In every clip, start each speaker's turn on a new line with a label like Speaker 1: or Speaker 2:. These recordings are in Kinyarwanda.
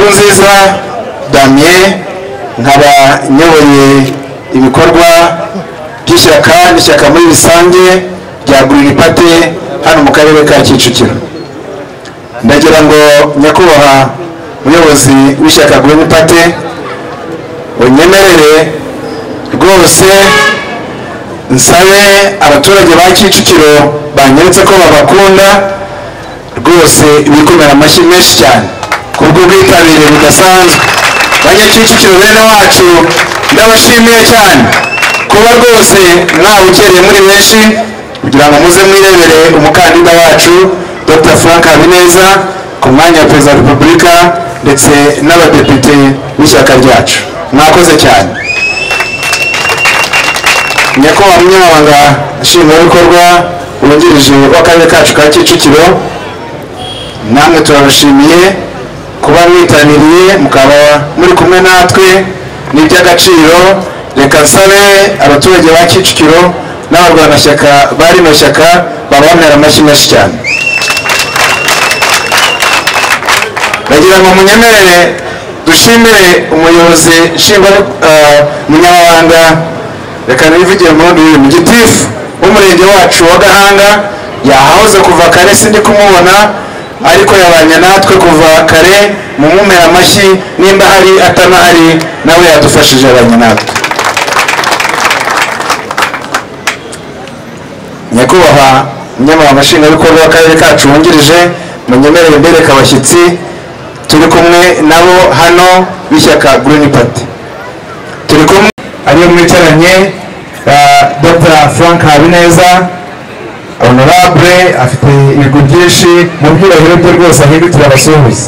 Speaker 1: Nkurunziza Damien nkaba nyoboye ibikorwa by'ishyaka muri rusange rya Green Party hano mu karere ka Kicukiro. Ndagira ngo nyakubahwa umuyobozi w'ishyaka Green Party unyemerere rwose nsabe abaturage ba Kicukiro banyeretse ko babakunda rwose bikomera amashyi menshi cyane kubwo bwitabire budasanzwe. Banyakicukiro bene wacu ndabashimiye cyane kuba rwose mwawukereye muri benshi kugira ngo muze mwirebere umukandida wacu Dr. Frank Habineza ku mwanya wa Perezida wa Repubulika ndetse n'abadepite b'ishyaka ryacu. Mwakoze cyane. Nyakubahwa Munyamabanga Nshingwabikorwa wungirije w'akarere kacu ka Kicukiro, namwe turabashimiye kuba mwitabiriye mukaba muri kumwe natwe, ni iby'agaciro. Reka nsabe abaturage ba Kicukiro n'abarwanashyaka bari mu shyaka babonera amashyi menshi cyane. Ndagira ngo munyemerere dushimire umuyobozi Munyamabanga, reka nivugiye mu gitifu w'umurenge wacu wa Gahanga, yahahoze kuva kare sindi kumubona ariko yabanye natwe kuva kare, mumumera amashyi nimba hari atanahari nawe yadufashije abanye natwe. Nyakubahwa Munyamabanga Nshingwabikorwa w'akarere kacu wungirije, munyemerere mbereka abashyitsi turi kumwe nabo hano b'ishyaka Green Party. Turi kumwe ariyo mwicaranye Dr. Frank Habineza, honorable, afite ibigo byinshi mu byubahiro bye rwose ahindukira abasuhuza.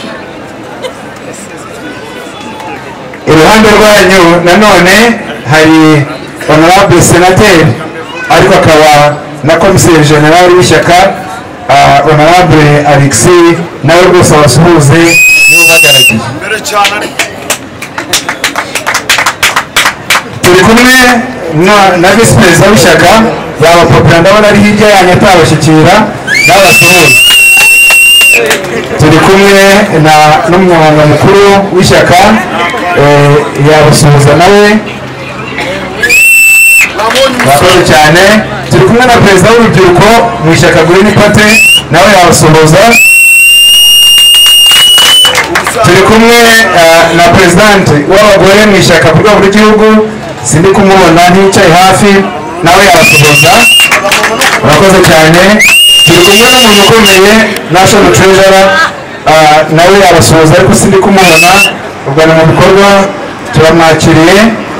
Speaker 1: Iruhande rwanyu nanone hari honorable senateri ariko akaba na komiseri general w'ishyaka honorable Alexis, nawe rwose abasuhuze n'uhagarariye. Turi kumwe na visi perezida w'ishyaka yaba Popera, ndabona ari hirya yanyu atabashyikira, n'abasuhuza. Turi kumwe n'umunyamabanga mukuru w'ishyaka yabasuhuza nawe, murakoze cyane. Turi kumwe na perezida w'urubyiruko mu ishyaka Green Party, nawe yabasuhuza. Turi kumwe na presidente w'abagore mu ishyaka ku rwego rw'igihugu, sindi kumubona nticaye hafi, nawe yabasuhuza, murakoze cyane. Turi kumwe n'umuntu ukomeye National Treasurer, nawe yabasuhuza ariko sindi kumubona, ubwo ni mu bikorwa turamwakiriye.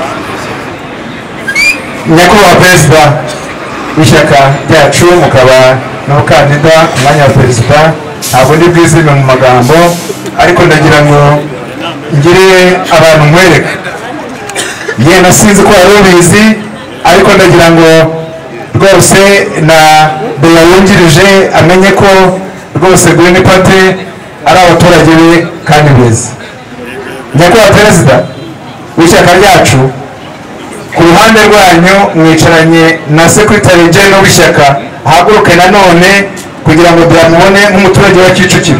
Speaker 1: Nyakubahwa perezida w'ishyaka ryacu mukaba n'umukandida ku mwanya wa perezida, ntabwo ndi bwizime mu magambo ariko ndagira ngo ngire abantu nkwereka, yenda sinzi ko wari ubizi ariko ndagira ngo rwose na Beya wungirije amenye ko rwose Green Party ari abaturage be kandi beza. Nyakubahwa perezida w'ishyaka ryacu, ku ruhande rwanyu mwicaranye na secretary general w'ishyaka, ahaguruke nanone kugira ngo byamubone nk'umuturage wa Kicukiro.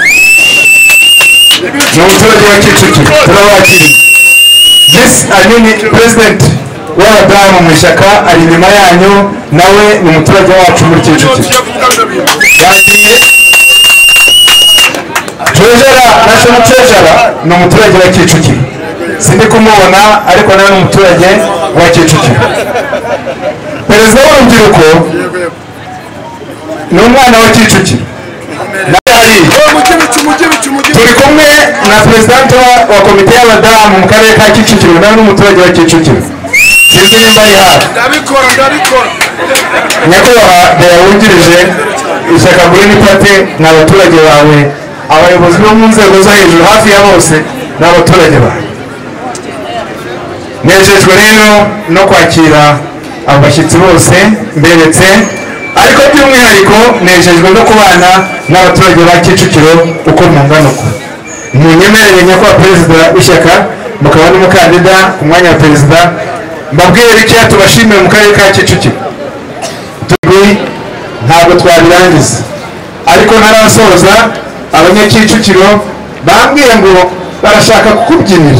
Speaker 1: Ni umuturage wa Kicukiro, turabakiriye. President w'abadamu mu ishyaka ari inyuma yanyu, nawe ni umuturage wacu muri Kicukiro. National Treasurer ni umuturage wa Kicukiro, sindi kumubona ariko nawe ni umuturage wa Kicukiro. Perezida w'urubyiruko ni umwana wa Kicukiro. Turi kumwe na president wa komite y'abadamu mu karere ka Kicukiro, nawe ni umuturage wa Kicukiro, sinzi nimba ari hafi. Nyakubahwa Beya wungirije ishyaka Green Party n'abaturage bawe, abayobozi bo mu nzego zo hejuru hafi ya bose n'abaturage bawe. Nejejwe rero no kwakira abashyitsi bose mberetse, ariko by'umwihariko nejejwe no kubana n'abaturage ba Kicukiro uko mungana uko. Munyemerere nyakubahwa perezida w'ishyaka mukaba n'umukandida ku mwanya wa perezida, mbabwire icyo tubashimiye mu karere ka Kicukiro. Ntabwo twabirangiza ariko ntarasoza, abanyakicukiro bambwiye ngo barashaka kukubyinira.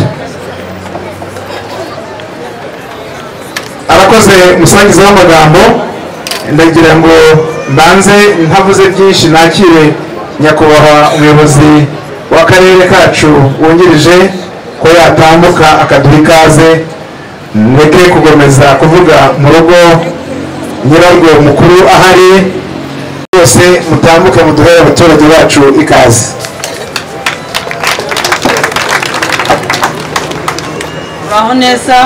Speaker 1: Arakoze musangiza w'amagambo, ndagira ngo mbanze ntavuze byinshi nakire nyakubahwa umuyobozi w'akarere kacu wungirije ko yatambuka akaduha ikaze, ndeke kugomeza kuvuga mu rugo nyirarwo mukuru ahari. Bose mutambuke muduhere abaturage bacu ikaze.
Speaker 2: Uraho neza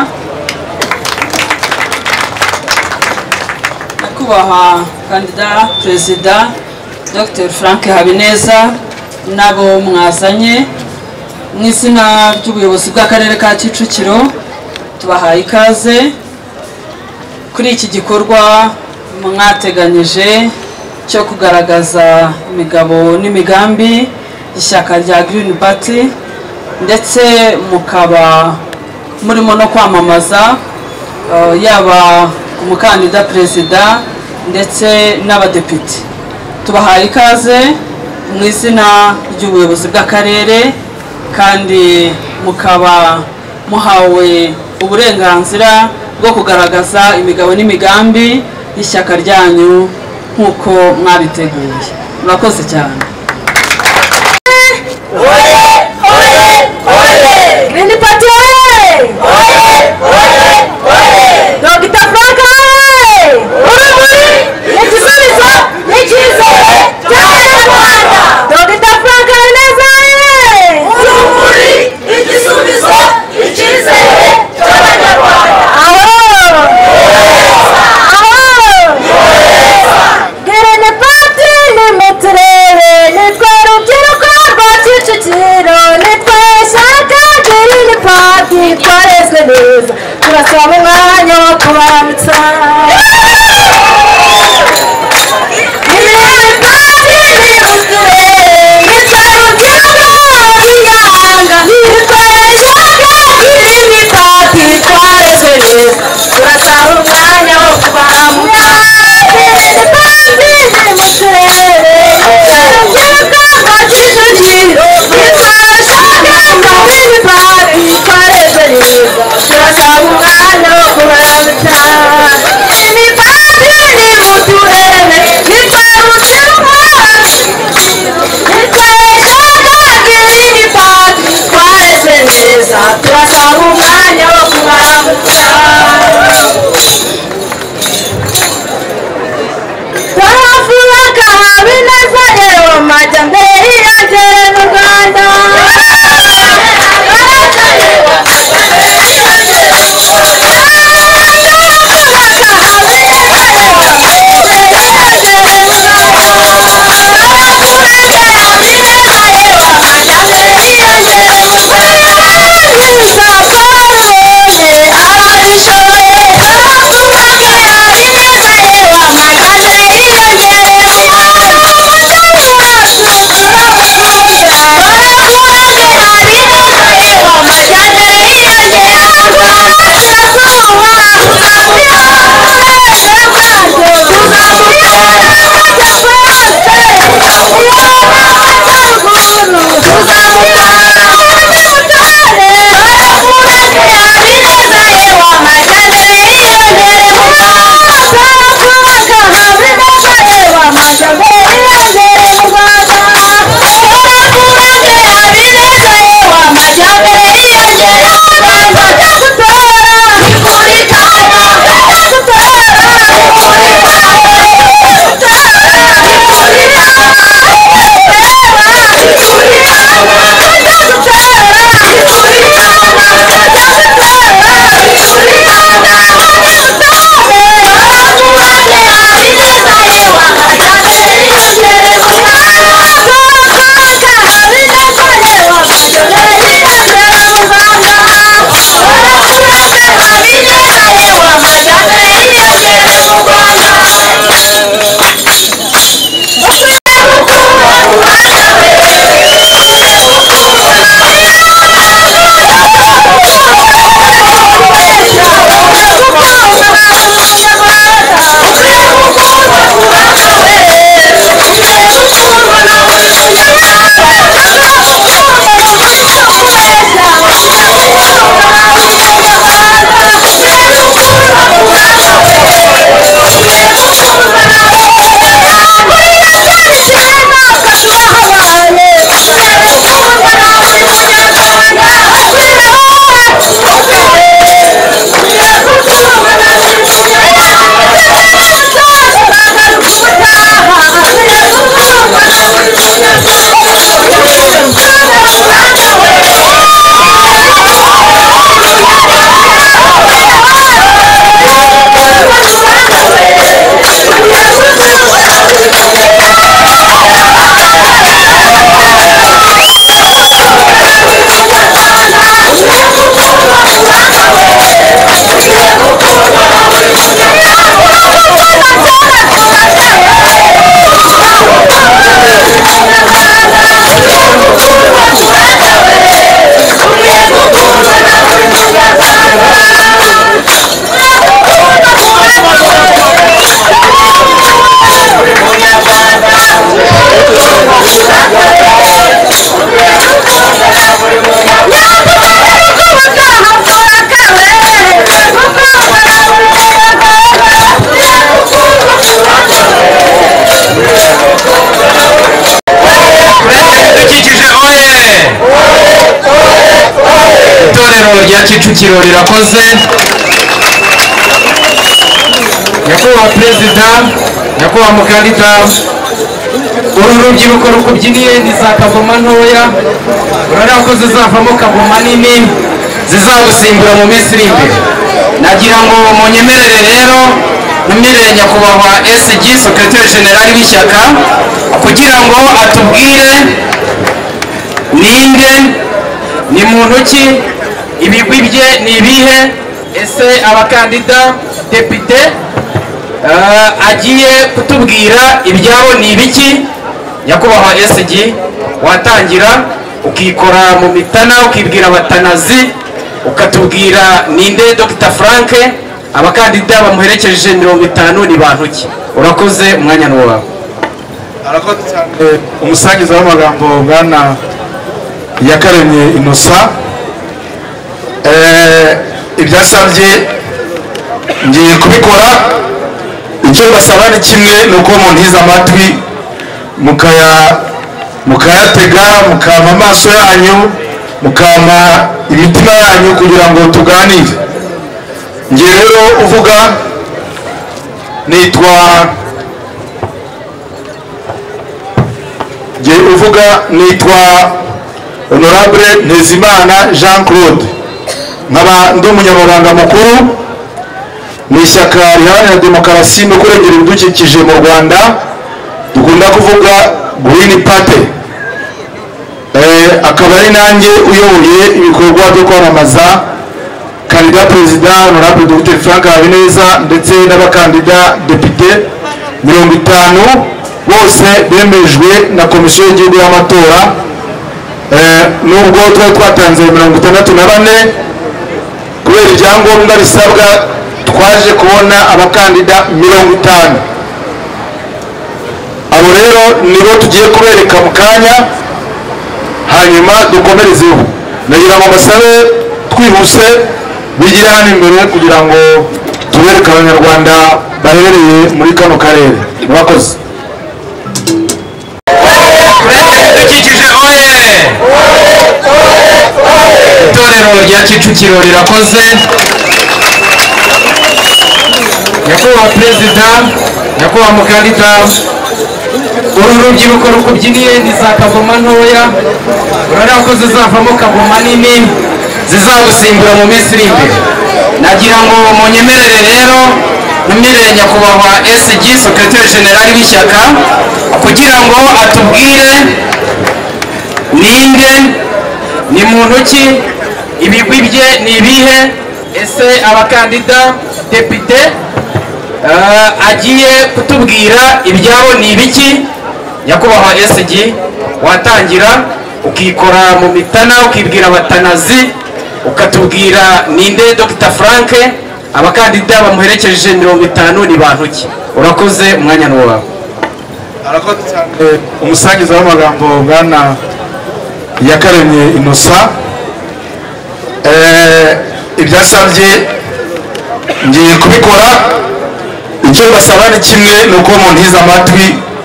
Speaker 2: nyakubahwa kandida perezida Dr. Frank Habineza nabo mwazanye mu izina ry'ubuyobozi bw'akarere ka Kicukiro, tubahaye ikaze kuri iki gikorwa mwateganyije cyo kugaragaza imigabo n'imigambi y'ishyaka rya Green Party, ndetse mukaba murimo no kwamamaza yaba umukandida perezida ndetse n'abadepite. Tubahaye ikaze mu izina ry'ubuyobozi bw'akarere, kandi mukaba muhawe uburenganzira bwo kugaragaza imigabo n'imigambi y'ishyaka ryanyu nk'uko mwabiteguye. Murakoze cyane.
Speaker 3: Green Party! Dr. Frank! Urumuri n'igisubizo n'icyizere cy'Abanyarwanda! Dr. Frank Habineza! Urumuri n'igisubizo n'icyizere cy'Abanyarwanda! Green Party ni mu turere, nitwe rubyiruko rwa Kicukiro.
Speaker 1: Kicukiro rirakoze. Nyakubahwa perezida, nyakubahwa mukandida, uru rubyiruko rukubyiniye ni za kagoma ntoya, urabona ko zizavamo kagoma nini zizagusimbura mu minsi iri imbere. Nagira ngo munyemerere rero numire nyakubahwa SG secrétaire général w'ishyaka kugira ngo atubwire ninde, ni muntu ki, ibigwi bye ni ibihe, ese abakandida depite agiye kutubwira ibyabo ni ibiki. Nyakubahwa SG watangira ukikora mu mitana ukibwira abatanazi ukatubwira ninde Dr. Frank, abakandida bamuherekeje 50 ni bantu ki. Urakoze, umwanya ni wawe.
Speaker 4: Arakoze cyane umusangiza w'amagambo bwana Yakaremye Innocent. Ibyasabye ngiye kubikora. Icyo basaba ni kimwe, nuko muntiza amatwi mukayatega, mukama amaso yanyu, mukama imitima yanyu kugira ngo tuganire. Ngiye rero uvuga nitwa Honorable Ntezimana Jean Claude, nkaba ndi umunyamabanga mukuru mu ishyaka riharanira demokarasi no kurengera ibidukikije mu Rwanda, dukunda kuvuga Green Party. Akaba ari nanjye uyoboye ibikorwa byo kwamamaza kandida perezida Honorable Dr. Frank Habineza ndetse n'abakandida depite 50 bose bemejwe na komisiyo y'igihugu y'amatora. Nubwo twari twatanze 64 kubera ibyangombwa bisabwa, twaje kubona abakandida 50. Abo rero nibo tugiye kubereka mu kanya, hanyuma dukomerezeho. Nagira ngo basabe twihuse bigire hano imbere kugira ngo tubereke abanyarwanda baherereye muri kano karere. Murakoze.
Speaker 1: Kicukiro oye! Itorero rya Kicukiro rirakoze. Nyakubahwa perezida, nyakubahwa mukandida, uru rubyiruko rukubyiniye ni za kagoma ntoya, urabona ko zizavamo kagoma nini zizagusimbura mu minsi iri imbere. Nagira ngo munyemerere rero numire nyakubahwa SG secrétaire général w'ishyaka kugira ngo atubwire ninde, ni muntu ki, ibigwi bye ni ibihe, ese abakandida depite agiye kutubwira ibyabo ni ibiki. Nyakubahwa SG watangira ukikora mu mitana ukibwira abatanazi ukatubwira ninde Dr. Frank, abakandida bamuherekeje 50 ni bantu ki. Urakoze, umwanya ni wawe.
Speaker 4: Arakoze cyane umusangiza w'amagambo bwana Yakaremye Innocent. Ibyasabye ngiye kubikora. Icyo basaba ni kimwe, nuko muntiza amatwi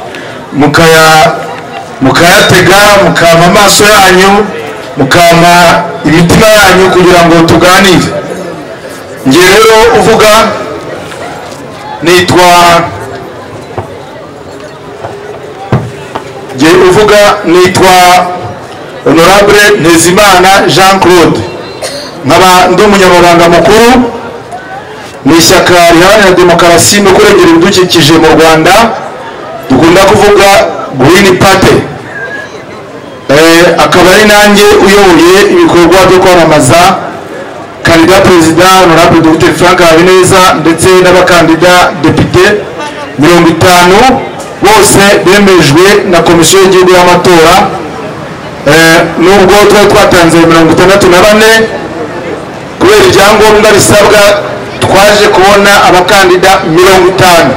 Speaker 4: mukayatega, mukama amaso yanyu, mukama imitima yanyu kugira ngo tuganire. Ngiye rero uvuga nitwa Honorable Ntezimana Jean Claude, nkaba ndi umunyamabanga mukuru mu ishyaka riharanira demokarasi no kurengera ibidukikije mu Rwanda, dukunda kuvuga Green Party. Akaba ari nanjye uyoboye ibikorwa byo kwamamaza kandida perezida Honorable Dr. Frank Habineza ndetse n'abakandida depite 50 bose bemejwe na komisiyo y'igihugu y'amatora. Nubwo twari twatanze 64 kubera ibyangombwa bisabwa, twaje kubona abakandida 50.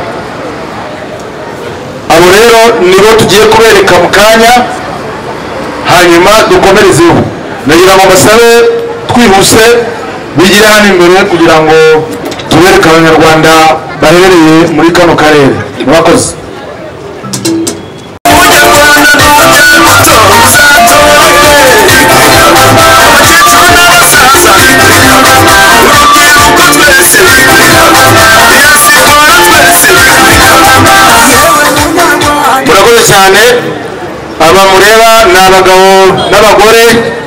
Speaker 4: Abo rero nibo tugiye kubereka mu kanya, hanyuma dukomerezeho. Nagira ngo basabe twihuse bigire hano imbere kugira ngo tubereke abanyarwanda baherereye muri kano karere. Murakoze. Thank you. cyane. Aba mureba ni abagabo n'abagore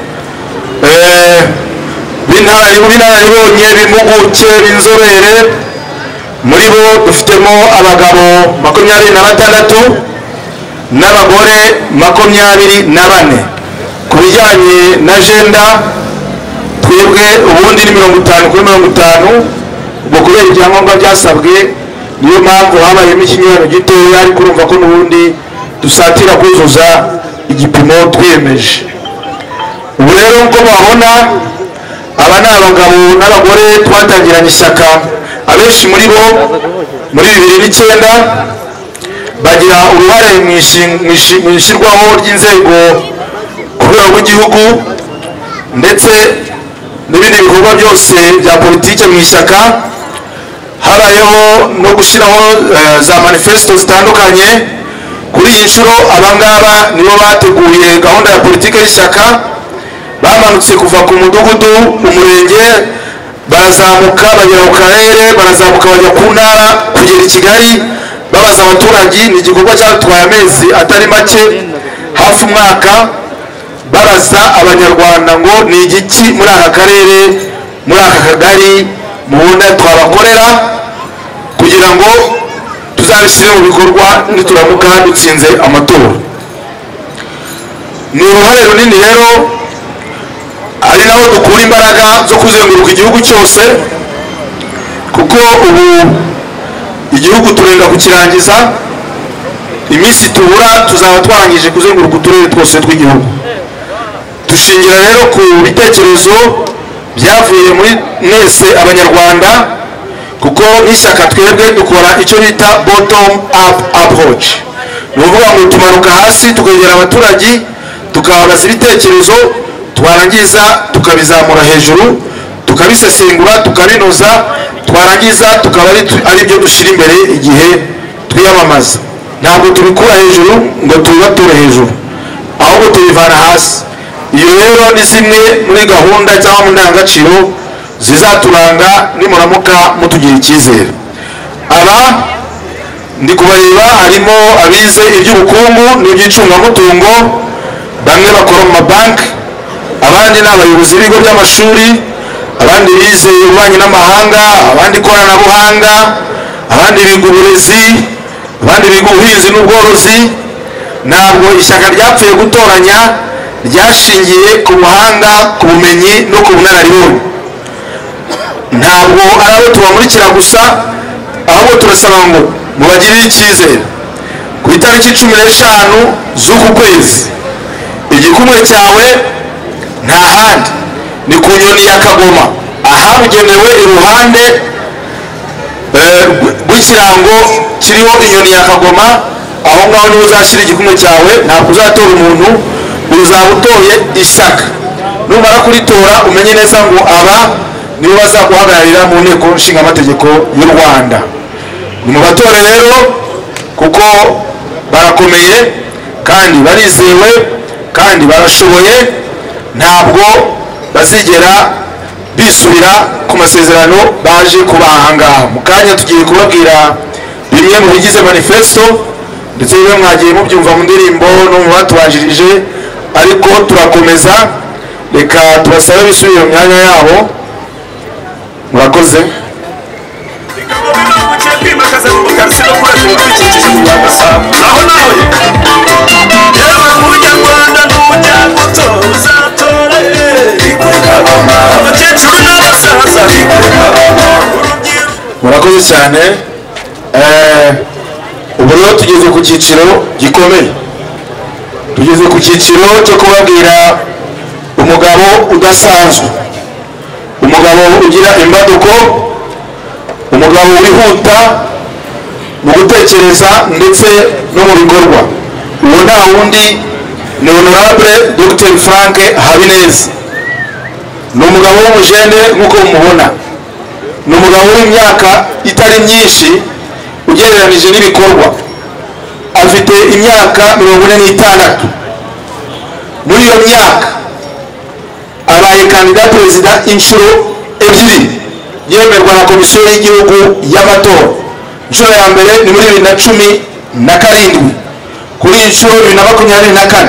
Speaker 4: b'inararibonye, b'impuguke, b'inzobere. Muri bo dufitemo abagabo 26 n'abagore 24. Ku bijyanye na jenda twebwe ubundi ni 50-50, ubwo kubera ibyangombwa byasabwe niyo mpamvu habayemo ikinyurano gitoya, ariko urumva ko n'ubundi dusatira kuzuza igipimo twiyemeje. Ubu rero uko babona, aba ni abagabo n'abagore twatangiranye ishyaka. Abenshi muri bo muri 2009 bagira uruhare mu ishyirwaho ry'inzego ku rwego rw'igihugu ndetse n'ibindi bikorwa byose bya politiki mu ishyaka. Habayeho no gushyiraho za manifesto zitandukanye. Kuri iyi nshuro abangaba nibo bateguye gahunda ya politiki y'ishyaka. Bamanutse kuva ku mudugudu, umurenge, barazamuka bagera ku karere, barazamuka bajya ku ntara kugera i Kigali babaza abaturage. Ni igikorwa cyatwaye amezi atari make, hafi umwaka, babaza abanyarwanda ngo ni igiki muri aka karere, muri aka kagari mubona twabakorera kugira ngo tuzabishyire mu bikorwa nituramuka dutsinze amatora. Ni uruhare runini rero, ari naho dukura imbaraga zo kuzenguruka igihugu cyose, kuko ubu igihugu turenda kukirangiza. Iminsi tubura tuzaba twarangije kuzenguruka uturere twose tw'igihugu. Dushingira rero ku bitekerezo byavuye muri mwese abanyarwanda, kuko nk'ishyaka twebwe dukora icyo bita bottom up approach. Ni ukuvuga ngo tumanuka hasi tukegera abaturage, tukababaza ibitekerezo, twarangiza tukabizamura hejuru, tukabisesengura, tukabinoza, twarangiza tukaba ari byo dushyira imbere igihe twiyamamaza. Ntabwo tubikura hejuru ngo tubibature hejuru, ahubwo tubivana hasi. Iyo rero ni zimwe muri gahunda cyangwa mu ndangagaciro zizaturanga nimuramuka mutugira icyizere. Aba ndi kubareba harimo abize iby'ubukungu n'iby'icungamutungo, bamwe bakora mu mabanki, abandi ni abayobozi b'ibigo by'amashuri, abandi bize ububanyi n'amahanga, abandi ikoranabuhanga, abandi biga uburezi, abandi biga ubuhinzi n'ubworozi. Ntabwo ishyaka ryapfuye gutoranya, ryashingiye ku buhanga, ku bumenyi no ku bunararibonye. Ntabwo ari abo tubamurikira gusa, ahubwo turasaba ngo mubagirire icyizere. Ku itariki 15 z'uku kwezi, igikumwe cyawe nta handi ni ku nyoni ya Kagoma, ahabugenewe iruhande rw'ikirango kiriho inyoni ya Kagoma. Aho ngaho niho uzashyira igikumwe cyawe. Ntabwo uzatora umuntu, uzaba utoye ishyaka. Numara kuritora umenye neza ngo aba nibo bazaguhagararira mu nteko nshingamategeko y'u Rwanda. Ni mu batore rero, kuko barakomeye kandi barizewe kandi barashoboye. Ntabwo bazigera bisubira ku masezerano baje kubahangaha. Mu kanya tugiye kubabwira bimwe mu bigize manifesto, ndetse bimwe mwagiye mubyumva mu ndirimbo no mu batubanjirije, ariko turakomeza. Reka tubasabe bisubire mu myanya yabo. Murakoze. Murakoze cyane. Ubu rero tugeze ku cyiciro gikomeye. Tugeze ku cyiciro cyo kubabwira umugabo udasanzwe, umugabo ugira imbaduko, umugabo wihuta mu gutekereza ndetse no mu bikorwa. Uwo nta wundi ni Honorable Dr Frank Habineza. Ni umugabo w'umujene nk'uko mumubona. Ni umugabo w'imyaka itari myinshi ugereranije n'ibikorwa. Afite imyaka 46. Muri iyo myaka abaye kandida perezida inshuro ebyiri yemerwa na komisiyo y'igihugu y'amatora. Inshuro ya mbere ni muri 2017, kuri inshuro 2024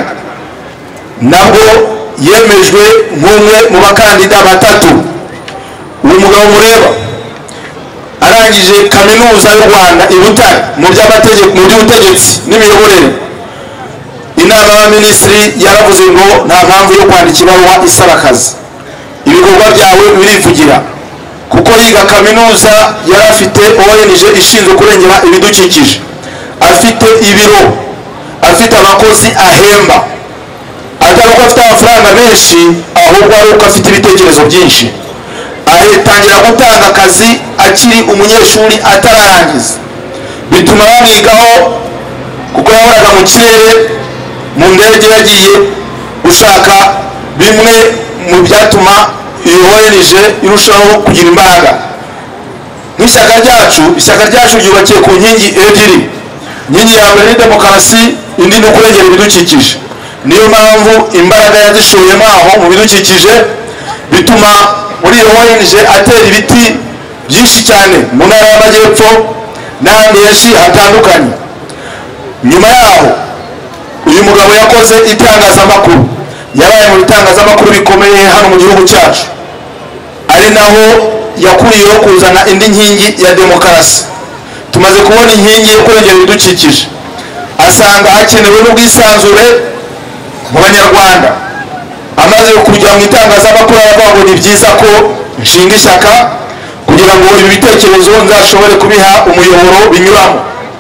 Speaker 4: nabwo yemejwe nk'umwe mu bakandida batatu. uyu mugabo mureba arangije kaminuza y'u Rwanda i Butare mu by'amategeko mu by'ubutegetsi n'imiyoborere. inama y'abaminisitiri yaravuze ngo nta mpamvu yo kwandika ibaruwa isaba akazi, ibikorwa byawe birivugira. kuko yiga kaminuza yari afite ONG ishinzwe kurengera ibidukikije, afite ibiro, afite abakozi ahemba, atari uko afite amafaranga menshi ahubwo ari uko afite ibitekerezo byinshi. atangira gutanga akazi akiri umunyeshuri atararangiza, bituma bamwigaho kuko yahoraga mu kirere mu ndege yagiye gushaka bimwe mu byatuma iyo ONG irushaho kugira imbaraga. nk'ishyaka ryacu ryubakiye ku nkingi ebyiri. inkingi ya mbere ni demokarasi, indi ni ukurengera ibidukikije. niyo mpamvu imbaraga yazishoyemo aho mu bidukikije, bituma muri iyo ONG atera ibiti byinshi cyane mu ntara y'Amajyepfo n'ahandi henshi hatandukanye. nyuma yaho uyu mugabo yakoze itangazamakuru, yabaye mu bitangazamakuru bikomeye hano mu gihugu cyacu, ari naho yakuriyeho kuzana indi nkingi ya demokarasi. tumaze kubona inkingi yo kurengera ibidukikije, asanga hakenewe n'ubwisanzure mu banyarwanda. amaze kujya mu itangazamakuru aravuga ngo ni byiza ko nshinga ishyaka kugira ngo ibi bitekerezo nzashobore kubiha umuyoboro binyuramo.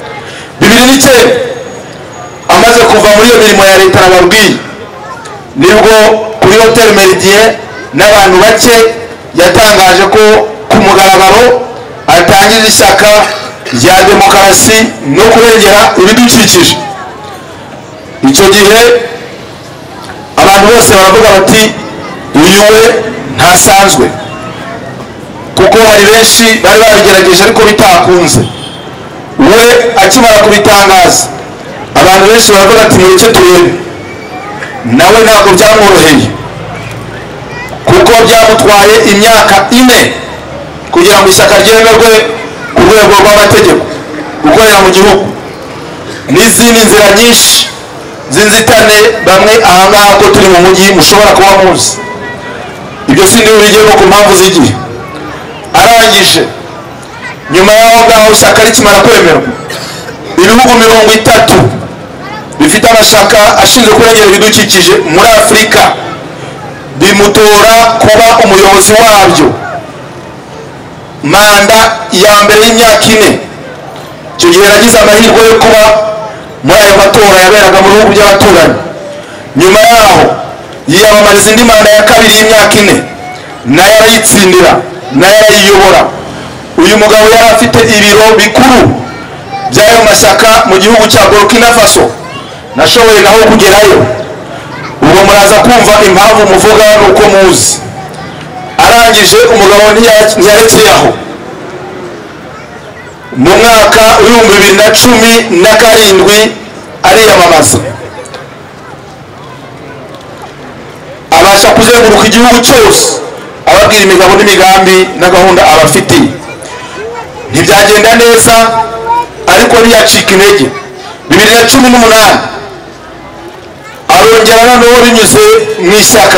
Speaker 4: 2009 amaze kuva muri iyo mirimo ya leta nababwiye, nibwo kuri Hotel Meridien n'abantu bake yatangaje ko ku mugaragaro atangije ishyaka rya demokarasi no kurengera ibidukikije. icyo gihe abantu bose baravuga bati uyu we ntasanzwe, kuko hari benshi bari babigerageje ariko bitakunze. we akimara kubitangaza abantu benshi baravuga ati mureke turebe. nawe ntabwo byamworoheye kuko byamutwaye imyaka 4 kugira ngo ishyaka ryemerwe ku rwego rw'amategeko gukorera mu gihugu, n'izindi nzira nyinshi zinzitane bamwe ahangaha ko turi mu mujyi mushobora kuba muzi. ibyo sindi bigemo ku mpamvu z'igihe. arangije nyuma y'aho ngaho ishyaka rikimara kwemerwa, ibihugu 30 bifite amashaka ashinzwe kurengera ibidukikije muri Afurika bimutora kuba umuyobozi wabyo manda ya mbere y'imyaka 4. icyo gihe yagize amahirwe yo kuba muri ayo matora yaberaga mu bihugu by'abaturanyi. nyuma yaho yiyamamariza indi manda ya kabiri y'imyaka 4, nayo arayitsindira, nayo arayiyobora. uyu mugabo yari afite ibiro bikuru by'ayo mashyaka mu gihugu cya Burkina Faso, nashoboye naho kugerayo. ubwo muraza kumva impamvu muvuga nuko muzi. arangije umugabo ntiyarekeye aho. mu mwaka w'2017 ariyamamaza, abasha kuzenguruka igihugu cyose ababwira imigabo n'imigambi na gahunda abafitiye. ntibyagenda neza ariko ntiyacika intege. 2018 arongera noneho binyuze mu ishyaka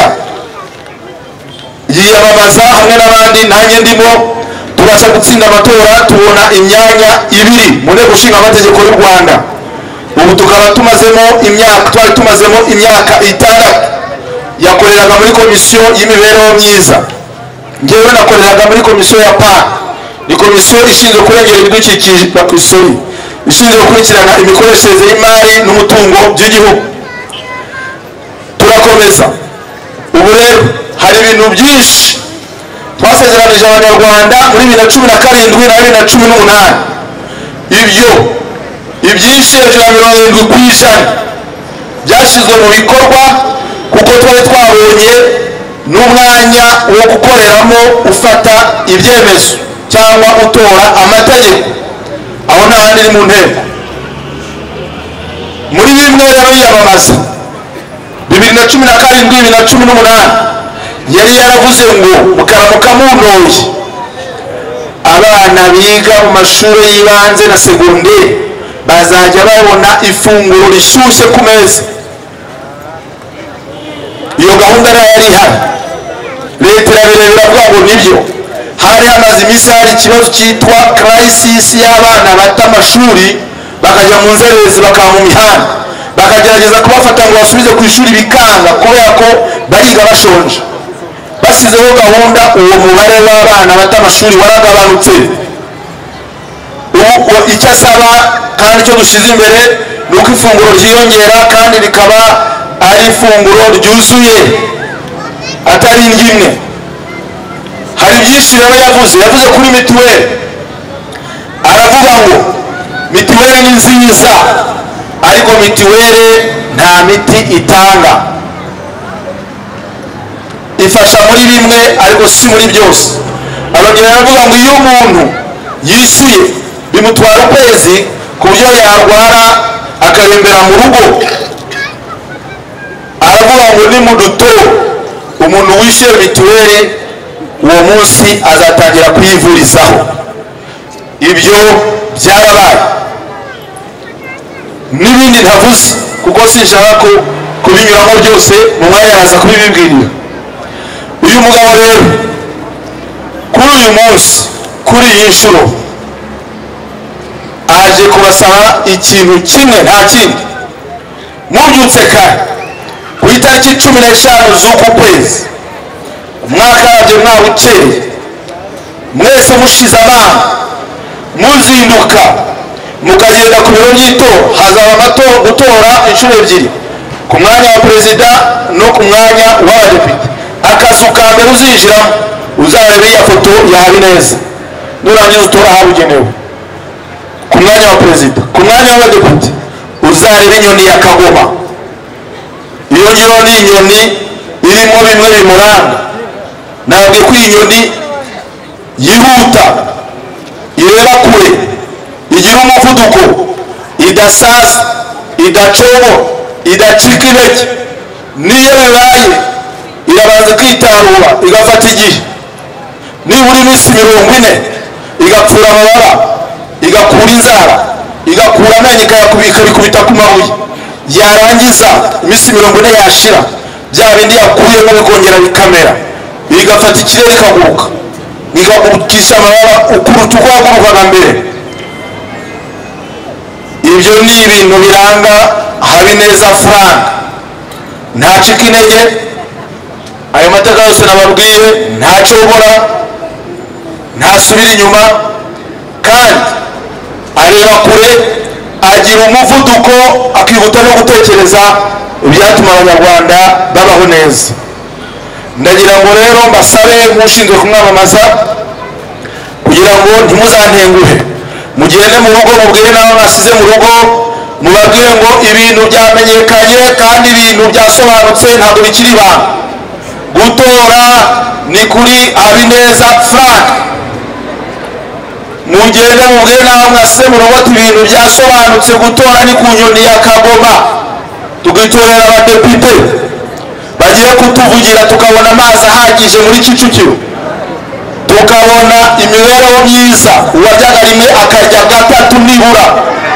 Speaker 4: yiyamamaza hamwe n'abandi, nanjye ndimo, tubasha gutsinda amatora, tubona imyanya 2 mu nteko ishinga amategeko y'u Rwanda. ubu tukaba twari tumazemo imyaka 6 yakoreraga muri komisiyo y'imibereho myiza. ngewe nakoreraga muri komisiyo ya PAN, ni komisiyo ishinzwe kurengera ibidukikije na kwisori, ishinzwe gukurikirana imikoreshereze y'imari n'umutungo by'igihugu. turakomeza. ubu rero hari ibintu byinshi twasezeranije abanyarwanda muri 2017 na 2018. ibyo ibyinshi hejuru ya 70% byashyizwe mu bikorwa kuko twari twabonye n'umwanya wo gukoreramo ufata ibyemezo cyangwa gutora amategeko. aho n'ahandi ni mu nteko. muri bimwe rero yiyamamaza 2017-2018 yari yaravuze ngo mukaramuka muntoye abana biga mu mashuri y'ibanze na segonderi bazajya babona ifunguro rishyushye ku meza. Iyo gahunda nayo yari ihari, leta irabirebera avuga ngo nibyo. Hari hamaze iminsi hari ikibazo cyitwa crisis y'abana bata amashuri bakajya mu nzererezi bakaba mu mihanda, bakagerageza kubafata ngo basubize ku ishuri bikanga kubera ko bariga bashonje. Basizeho gahunda, uwo mubare w'abana bata amashuri waragabanutse. Icyo asaba kandi icyo dushyize imbere ni uko ifunguro ryiyongera kandi rikaba ari ifunguro ryuzuye atari indyo imwe. Hari byinshi rero yavuze kuri mituweli. Aravuga ngo mituweli ni nziza ariko mituweli nta miti itanga, ifasha muri bimwe ariko si muri byose. Arongera aravuga ngo iyo umuntu yishyuye bimutwara ukwezi ku buryo yarwara akarembera mu rugo. Aravuga ngo ni mu duto umuntu wishyuye mituweli uwo munsi azatangira kuyivurizaho. Ibyo byarabaye n'ibindi ntavuze kuko sinshaka kubinyuramo byose, mu mwanya araza kubibibwirira. Uyu mugabo rero kuri uyu munsi, kuri iyi nshuro, aje kubasaba ikintu kimwe, nta kindi. Mubyutse kare ku itariki 15 z'uku kwezi, umwaka wabyo mwawukereye, mwese mushize amanga, muzinduka mukagenda ku biro by'itora. Hazaba gutora inshuro ebyiri, ku mwanya wa perezida no ku mwanya w'abadepite. Akazu ka mbere uzinjiramo uzarebe iya foto ya Habineza, nurangiza utora ahabugenewe. Ku mwanya wa perezida, ku mwanya w'abadepite uzarebe inyoni ya Kagoma. Iyo ngiyo ni inyoni irimo bimwe bimuranga. Ntabwo ko iyi nyoni yihuta, ireba kure, igira umuvuduko, idasaza, idacobo, idacika intege. Niyo bibaye irabanza kwitarura igafata igihe, nibura iminsi 40 igapfura amababa, igakura inzara, igakura amenyo, ikabikubita ku mabuye. Yarangiza iminsi 40 yashira, bya bindi yakuyemo bikongera bikamera, igafata ikirere ikaguruka, igakubukisha amababa ukuruta uko yagurukaga mbere. Ibyo ni ibintu biranga Habineza Frank. Ntacika intege, ayo mateka yose nababwiye, ntacogora, ntasubira inyuma, kandi areba kure, agira umuvuduko, akihuta no gutekereza ibyatuma abanyarwanda babaho neza. Ndagira ngo rero mbasabe nk'ushinzwe kumwamamaza kugira ngo ntimuzantenguhe, mugende mu rugo mubwire n'abo mwasize mu rugo, mubabwire ngo ibintu byamenyekanye kandi ibintu byasobanutse, ntabwo bikiri ibanga. Gutora ni kuri Habineza Frank. Mugende mubwire n'abo mwasize mu rugo ibintu byasobanutse, gutora ni ku nyoni ya Kagoma. Tugitorera abadepite bagiye kutuvugira, tukabona amazi ahagije muri Kicukiro, tukabona imibereho myiza, uwaryaga rimwe akarya gatatu nibura.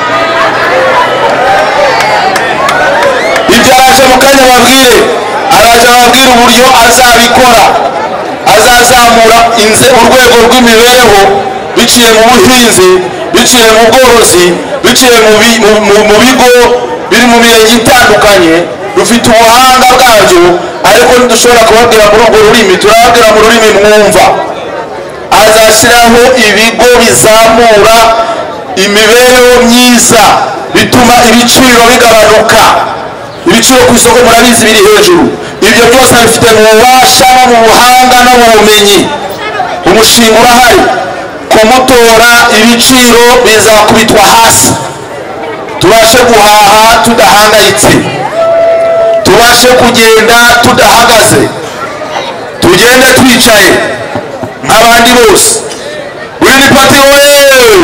Speaker 4: Ibyo araje mu kanya babwire, araje ababwira uburyo azabikora, azazamura urwego rw'imibereho biciye mu buhinzi, biciye mu bworozi, biciye mu bigo biri mu mirenge itandukanye. Dufite ubuhanga bwabyo, ariko ntidushobora kubabwira muri urwo rurimi, turababwira mu rurimi mwumva. Azashyiraho ibigo bizamura imibereho myiza, bituma ibiciro bigabanuka. Ibiciro ku isoko murabizi biri hejuru. Ibyo byose bifite mu bubasha no mu buhanga no mu bumenyi. Umushinga urahari, kumutora ibiciro bizakubitwa hasi, tubashe guhaha tudahangayitse, tubashe kugenda tudahagaze, tugende twicaye nk'abandi bose. Green Party oye!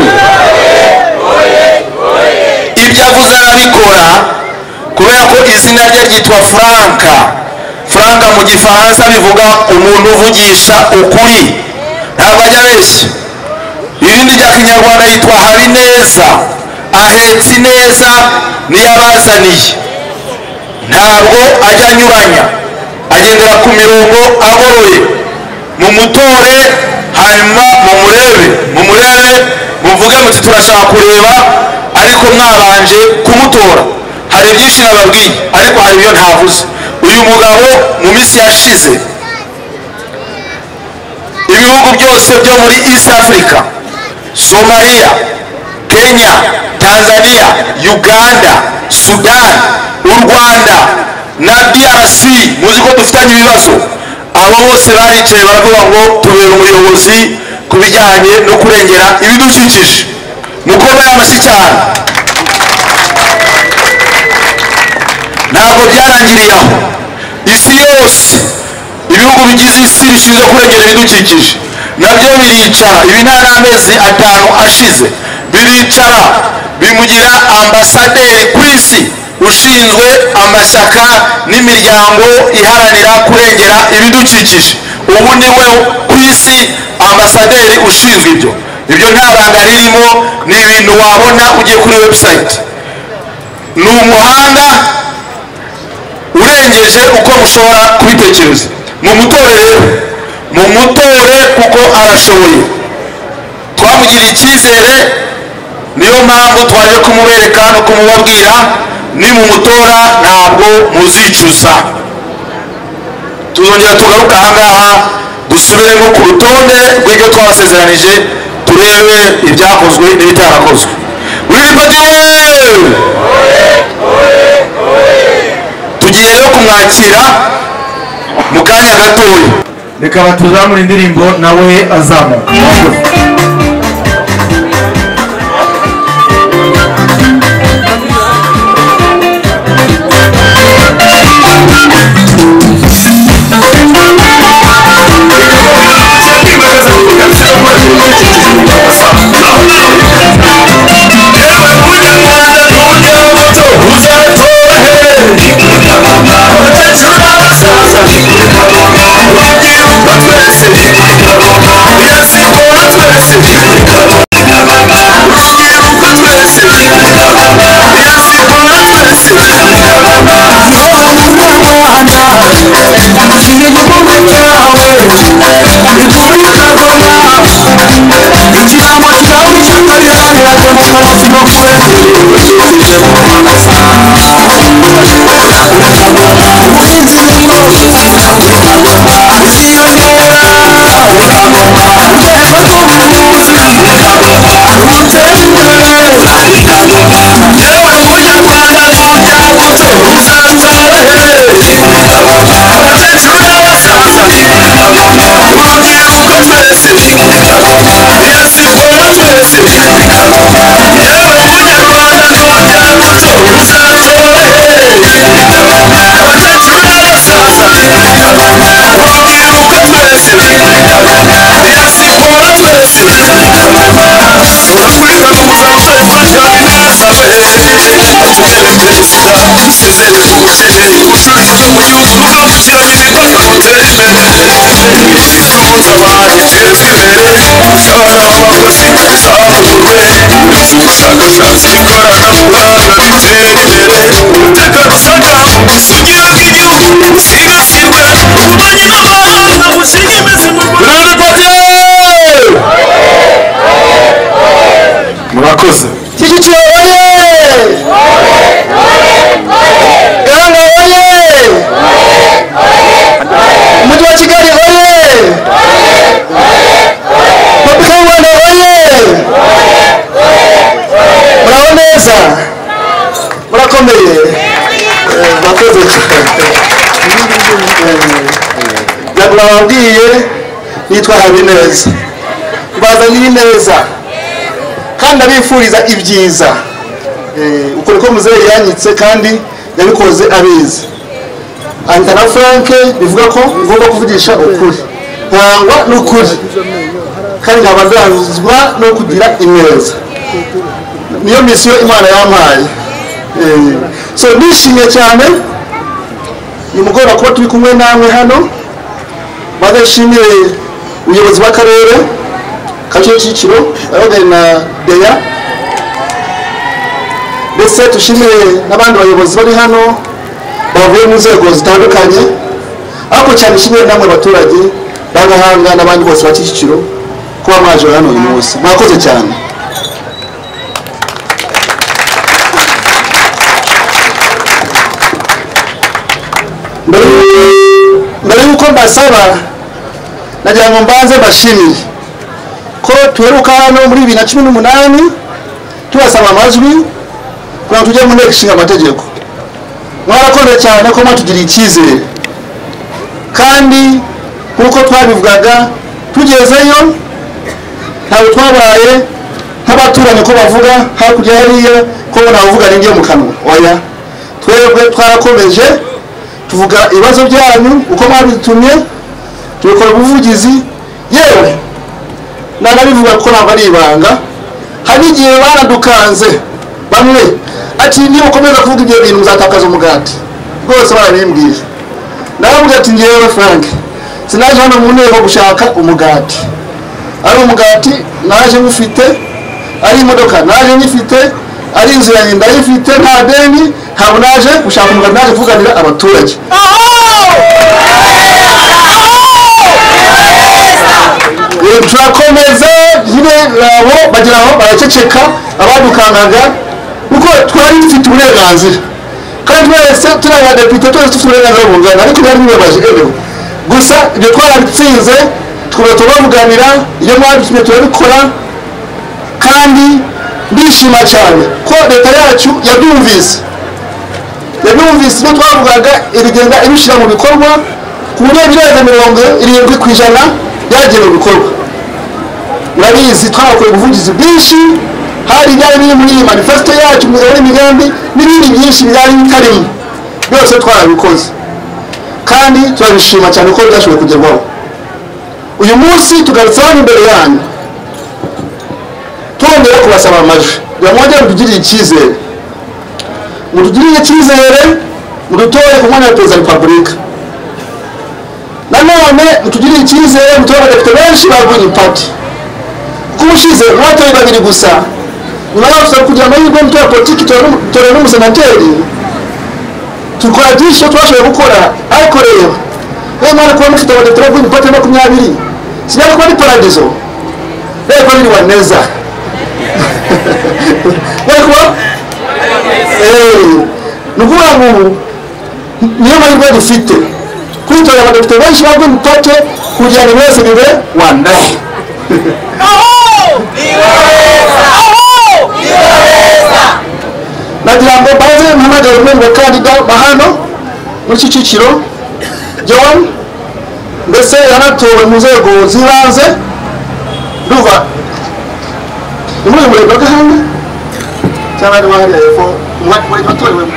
Speaker 4: Ibyo avuze arabikora kubera ko izina rye ryitwa Franka. Franka mu gifaransa bivuga umuntu uvugisha ukuri, ntabwo ajya abeshya. Irindi rya kinyarwanda yitwa Habineza. ahetse neza niyabazaniye, ntabwo ajya anyuranya, agendera ku mirongo agoroye. Mumutore hanyuma mumurebe muvuge muti turashaka kureba, ariko mwabanje kumutora. Hari byinshi nababwiye ariko hari ibyo ntavuze. Uyu mugabo mu minsi yashize ibihugu byose byo muri East Africa, Somalia, Kenya, Tanzania, Uganda, Sudan, u Rwanda na DRC, muzi ko dufitanye ibibazo. Abo bose baricaye baravuga ngo tubera umuyobozi ku bijyanye no kurengera ibidukikije. Mukomere amashyi cyane. Ntabwo byarangiriye aho. Isi yose, ibihugu bigize isi bishinzwe kurengera ibidukikije nabyo biricara. Ibi nta n'amezi 5 ashize biricara bimugira ambasaderi ku isi ushinzwe amashyaka n'imiryango iharanira kurengera ibidukikije. Ubu ni we ku isi ambasaderi ushinzwe ibyo. Ibyo nta banga ririmo, ni ibintu wabona ugiye kuri website. Ni umuhanga urengeje uko mushobora kubitekereza. Mumutore kuko arashoboye. Twamugiriye icyizere, niyo mpamvu twaje kumubereka no kumubabwira nimumutora ntabwo muzicuza. Tuzongera tugaruka ahangaha dusubiremo ku rutonde rw'ibyo twabasezeranije, turebe ibyakozwe n'ibitarakozwe. Tugiye rero kumwakira mu kanya gatoya.
Speaker 1: Reka batuzamure indirimbo nawe azamuka.
Speaker 4: Murakoze.
Speaker 1: Kicukiro oye! Gahanga oye! Umujyi wa Kigali oye! Repubulika y'u Rwanda oye! Muraho neza? Murakomeye? Murakoze cyane. Ntabwo nababwiye nitwa Habineza. Mbazaniye neza. Kandi abifuriza ibyiza. Uko niko muzehe yanyitse kandi yabikoze abizi. Antana Frank bivuga ko ngomba kuvugisha ukuri. Ntangwa n'ukuri. Kandi nkabandazwa no kugira ineza. Niyo misiyo Imana yampaye. So nishimye cyane. Nimugora kuba turi kumwe namwe hano. Bagashimiye ubuyobozi bw'akarere Kicukiro abagari na Deya
Speaker 5: ndetse dushimire n'abandi bayobozi bari hano bavuye mu nzego zitandukanye, ariko cyane dushimire namwe abaturage b'Agahanga n'abandi bose ba Kicukiro kuba mwaje hano uyu munsi. Mwakoze cyane. Mbere y'uko mbasaba nagira ngo mbanze mbashimire ko tuheruka hano muri 2018 tubasaba amajwi kugira ngo tujye mu nteko ishinga amategeko. Mwarakoze cyane ko mwatugiriye icyizere, kandi nk'uko twabivugaga tugezeyo ntabwo twabaye nk'abaturanyi ko bavuga hakurya hariya ko navuga n'ingiye mu kanwa. Oya, twebwe twarakomeje tuvuga ibibazo byanyu uko mwabitumye, tubikora ubuvugizi. Yewe nanabivuga ko ntabwo ari ibanga, hari igihe baradukanze bamwe ati niba ukomeza kuvuga ibyo bintu muzatakaza umugati. Rwose barabimbwira, naravuga ati ngewe Frank sinaje hano mu nteko gushaka umugati. Ari umugati naje ngufite, ari imodoka naje ngifite, ari inzu yanjye ndayifite nta deni. Ntabwo naje gushaka umugati, naje kuvuganira abaturage. Turakomeza nyine nabo bagira aho baraceceka abadukangaga, kuko twari dufite uburenganzira, kandi twese turi abadepite twese dufite uburenganzira bungana, ariko byari bibabaje ejo gusa ibyo twarabitsinze twubaka tubavuganira. Iyo mwabitumye turabikora, kandi ndishima cyane ko leta yacu yabyumvise ibyo twavugaga, irigenda ibishyira mu bikorwa ku buryo birenga 70% byagiye mu bikorwa. Murabizi twakoze ubuvugizi bwinshi, hari ibyari biri muri manifesto yacu, mu migambi n'ibindi byinshi byari bitarimo, byose twarabikoze kandi turabishima cyane ko byashoboye kugerwaho. Uyu munsi tugarutse hano imbere yanyu twongera kubasaba amajwi kugira ngo mwongere mutugirire icyizere, mudutore ku mwanya wa perezida wa repubulika. Nanone mutugirire icyizere, mutore abadepite benshi ba Green Party, kuko ubushize mwatoye 2 gusa. Nyuma yaho kugira amahirwe mutora politiki tore n'umusenateri, tukora byinshi twashoboye gukora. Ariko rero mwana kuba mufite abadepite ba Green Party 20 sinari kuba ari paradizo, rero biri wa neza yego nukuvuga ngo niyo mahirwe dufite kwitora abadepite benshi ba Green Party kugira ngo bose bibe wandaye. Nagira ngo baze mpamagare umwe mu bakandida bahano muri Kicukiro, John, mbese yanatowe mu nzego z'ibanze. Duva imuri muri Gahanga cyangwa ari wahariya yefo muri batorewe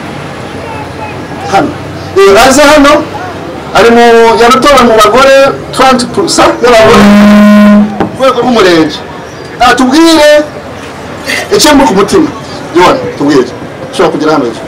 Speaker 5: hano. Aza hano ari mu yanatowe mu bagore 30% y'abagore rwego rw'umurenge. Atubwire icyo muri ku mutima. John, tubwire ushobora kugira hano ejo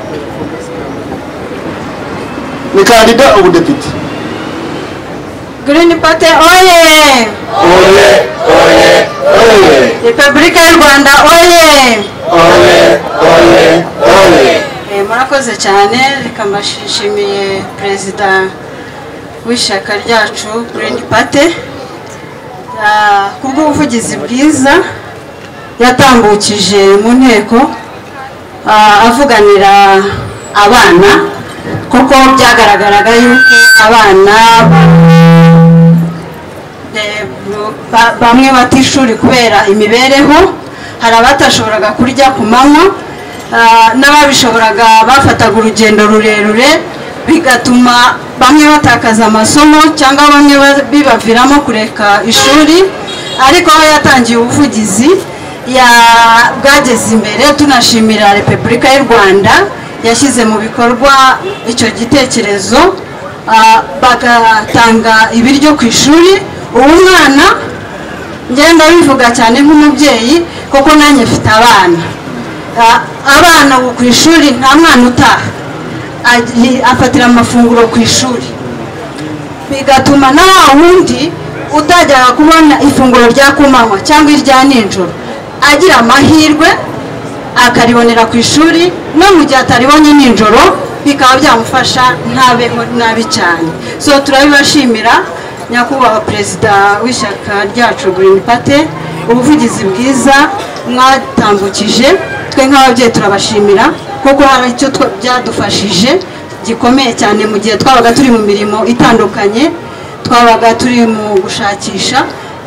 Speaker 5: ni kandida ubudepite.
Speaker 3: Green Party oye!
Speaker 4: Oye, oye, oye.
Speaker 3: Repubulika y'u Rwanda oye!
Speaker 4: Oye, oye, oye.
Speaker 3: Murakoze cyane, reka mbashimiye perezida w'ishyaka ryacu Green Party kubw'ubuvugizi bwiza yatambukije mu nteko avuganira abana, kuko byagaragaraga yuko abana bamwe batishuri kubera imibereho. Hari abatashoboraga kurya ku manywa, n'ababishoboraga bafataga urugendo rurerure, bigatuma bamwe batakaza amasomo cyangwa bamwe bibaviramo kureka ishuri. Ariko aho yatangiye ubuvugizi bwageze imbere, tunashimira Repubulika y'u Rwanda yashyize mu bikorwa icyo gitekerezo, bagatanga ibiryo ku ishuri. Ubu mwana ngenda bivuga cyane nk'umubyeyi, kuko nanjye mfite abana ku ishuri. Nta mwana utaha, afatira amafunguro ku ishuri, bigatuma na wa wundi utajyaga kubona ifunguro rya kumanywa cyangwa irya nijoro agira amahirwe akaribonera ku ishuri no mu gihe ataribonye nijoro bikaba byamufasha ntabeho nabi cyane. So turabibashimira nyakubahwa perezida w'ishyaka ryacu Green Party, ubuvugizi bwiza mwatambukije. Twe nk'ababyeyi turabashimira kuko hari icyo byadufashije gikomeye cyane mu gihe twabaga turi mu mirimo itandukanye, twabaga turi mu gushakisha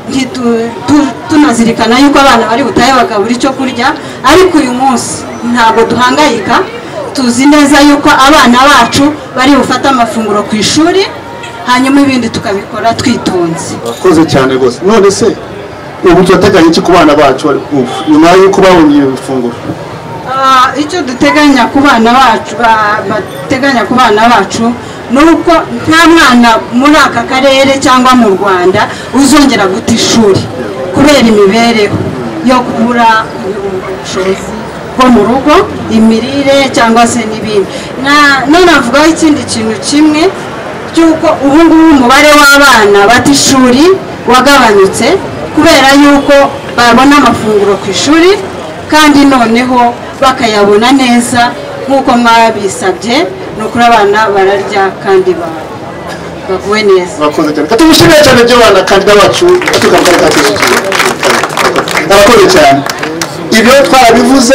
Speaker 3: tunazirikana yuko abana bari butahe bakabura icyo kurya, ariko uyu munsi ntabwo duhangayika, tuzi neza yuko abana bacu bari bufate amafunguro ku ishuri, hanyuma ibindi tukabikora twitonze.
Speaker 5: Bakoze cyane rwose. None se ubu turateganya iki ku bana bacu nyuma y'uko babonye ifunguro?
Speaker 3: Icyo duteganya ku bana bacu, bateganya ku bana bacu nuko nta mwana muri aka karere cyangwa mu Rwanda uzongera guta ishuri kubera imibereho yo kubura ubushobozi bwo mu rugo, imirire cyangwa se n'ibindi. None avugaho ikindi kintu kimwe cy'uko ubu ngubu umubare w'abana bata ishuri wagabanyutse kubera yuko babona amafunguro ku ishuri kandi noneho bakayabona neza nk'uko mwabisabye. Ni ukuri abana bararya kandi baguwe neza.
Speaker 5: Bakoze cyane. Tumushimire cyane by'abana kandi bacu tukamukara kateje. Bakoze cyane. Ibyo twarabivuze,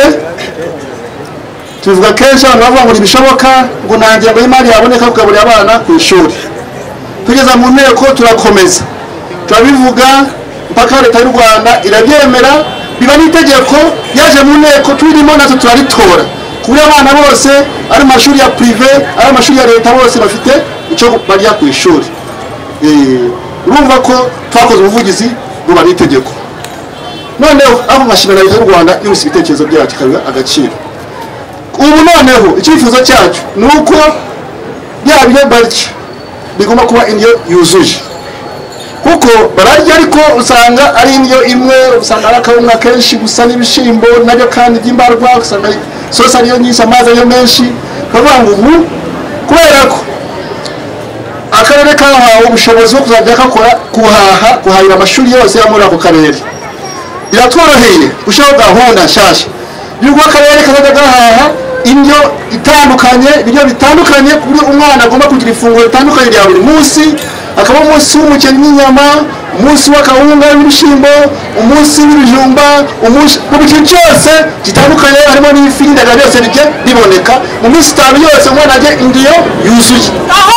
Speaker 5: tuvuga kenshi abantu bavuga ngo ntibishoboka ngo nanjye ngo imari yaboneka kugaburira abana ku ishuri. Tugeza mu nteko turakomeza, turabivuga mpaka leta y'u Rwanda irabyemera, biba n'itegeko yaje mu nteko turimo natwe turaritora. Kuri abana bose ari amashuri ya prive ari amashuri ya leta bose bafite icyo barya ku ishuri. Urumva ko twakoze ubuvugizi buba n'itegeko. Noneho abo mashimira leta y'u Rwanda yose ibitekerezo byacu kabiga agaciro. Ubu noneho icyifuzo cyacu ni uko byabyo barya bigomba kuba indyo yuzuje, kuko bararya ariko usanga ari indyo imwe, usanga ari akawunga kenshi gusa n'ibishimbo nabyo kandi by'imbarwa, usanga sosa ariyo nyinshi, amazi ariyo menshi. Bavuga ngo ubu kubera ko akarere kahawe ubushobozi bwo kuzajya kakora kuhahira amashuri yose yo muri ako karere, biratworoheye gushyiraho gahunda nshyashya y'uko akarere kazajya gahaha indyo itandukanye, ibiryo bitandukanye, ku buryo umwana agomba kugira ifunguro ritandukanye rya buri munsi. Akaba umunsi w'umuceri n'inyama, umunsi w'akawunga n'ibishyimbo, umunsi w'ibijumba, buri kintu cyose gitandukanye harimo n'ifi n'indagara byose bijye biboneka mu minsi 5 yose umwana ajye indyo yuzuye.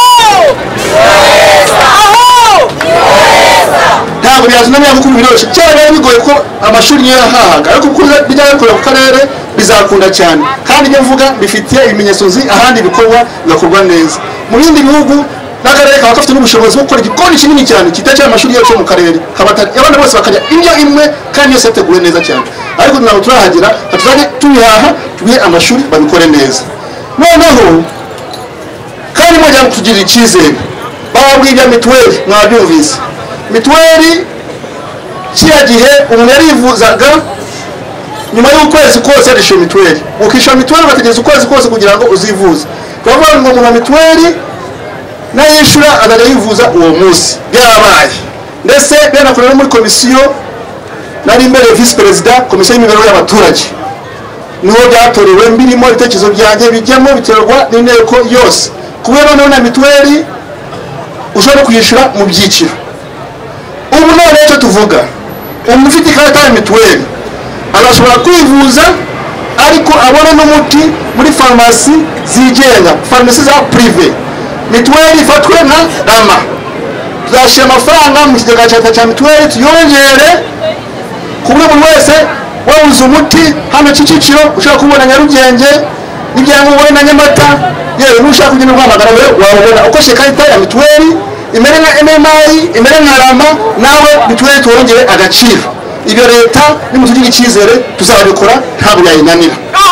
Speaker 5: Ntabwo byazunamye kuko biroroshye cyane, bigoye ko amashuri niyo yahahaga, ariko kuko bijya bikorera ku karere bizakunda cyane, kandi ibyo mvuga bifitiye ibimenyetso ahandi bikorwa bigakorwa neza. Mu bindi bihugu n'akarere kaba gafite n'ubushobozi bwo gukora igikoni kinini cyane kitakira amashuri yacu mu karere, abana bose bakarya indyo imwe kandi yose yateguwe neza cyane. Ariko ntabwo turahagera, tuzajya tubihaha tubihe amashuri babikore neza. Noneho kandi mujya kutugirira icyizere, bababwiye ibya mituweli, mwabyumvise. Mituweli kiriya gihe umuntu yarivuzaga nyuma y'ukwezi kose yarishyuye mituweli, ukishyura mituweli ugategereza ukwezi kose kugira ngo uzivuze. Turavuga ngo umuntu wa mituweli nayishyura azajya yivuza uwo munsi. Byarabaye ndetse byanakorewe muri komisiyo, nari imbere visi perezida komisiyo y'imibereho y'abaturage, niho byatorewe mbirimo ibitekerezo byanjye bijyamo biterwa n'inteko yose. Kubera noneho na mituweli ushobora kuyishyura mu byiciro. Ubu none icyo tuvuga, umuntu ufite ikarita ya mituweli arashobora kwivuza ariko abona n'umuti muri farumasi zigenga, farumasi za prive. Mituweli ifatwe na rama, tuzashyira amafaranga mu kigega cya leta cya mituweli tuyongere ku buryo buri wese wabuze umuti hano Kicukiro ushobora kubona Nyarugenge n'ibyangombwa na Nyamata, yewe nushaka kugenda guhamagara we wabona ukoresheje ikarita ya mituweli imere nka MMI, imere nka rama, nawe mituweli tuwongere agaciro. Ibyo leta nimutugire icyizere tuzabikora, ntabwo yayinanira.